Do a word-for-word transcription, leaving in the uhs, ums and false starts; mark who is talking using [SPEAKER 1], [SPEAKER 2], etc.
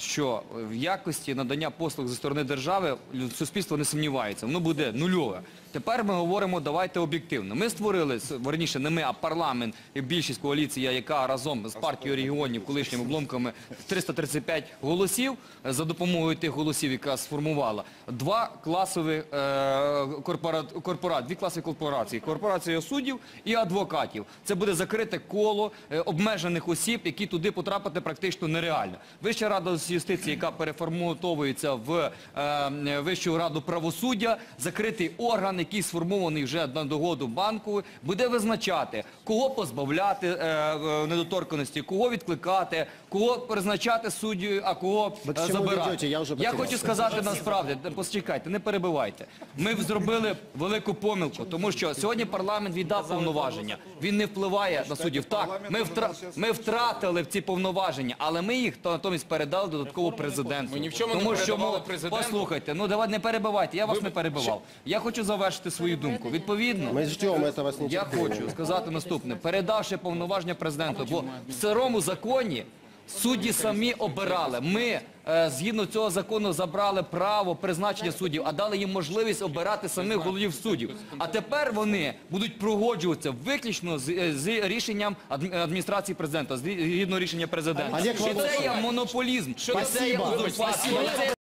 [SPEAKER 1] що в якості надання послуг зі сторони держави суспільство не сумнівається, воно буде нульове. Тепер ми говоримо, давайте об'єктивно. Ми створили, верніше не ми, а парламент і більшість коаліція, яка разом з партією регіонів, колишніми обломками, триста тридцять п'ять голосів, за допомогою тих голосів, яка сформувала, два класові е, корпорації, дві класові корпорації, корпорація суддів і адвокатів. Це буде закрите коло е, обмежених осіб, які туди потрапити практично нереально. Вища рада юстиції, яка переформатовується в е, Вищу раду правосуддя, закритий орган, який сформований вже на догоду банку, буде визначати, кого позбавляти е, недоторканності, кого відкликати, кого призначати суддю, а кого е, забирати. Я, Я хочу сказати насправді, почекайте, не перебивайте. Ми зробили велику помилку, тому що сьогодні парламент віддав повноваження. Він не впливає на суддів. Так, ми, втра... ми втратили ці повноваження, але ми їх натомість передали додатково президенту.
[SPEAKER 2] Ми ні в чому не передавали президенту.
[SPEAKER 1] Послухайте, ну давайте не перебивайте, я вас не перебивав. Я хочу завершити свою думку. Відповідно, я хочу сказати наступне. Передавши повноваження президенту, бо в старому законі судді самі обирали. Ми, е, згідно цього закону, забрали право призначення суддів, а дали їм можливість обирати самих голів суддів. А тепер вони будуть погоджуватися виключно з, з рішенням адміністрації президента, згідно рішення президента. І це є монополізм, і це є узурпація.